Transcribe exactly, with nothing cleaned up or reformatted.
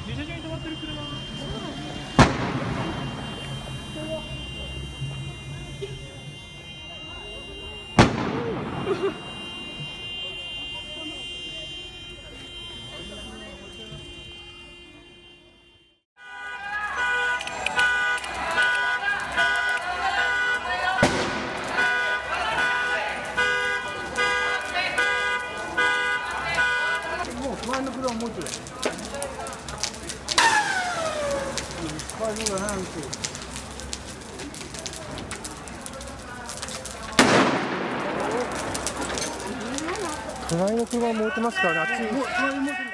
駐車場に止まってる車。 前の車もうちょい。回数がないんですよ。 隣の車も置いてますからね、あっちに。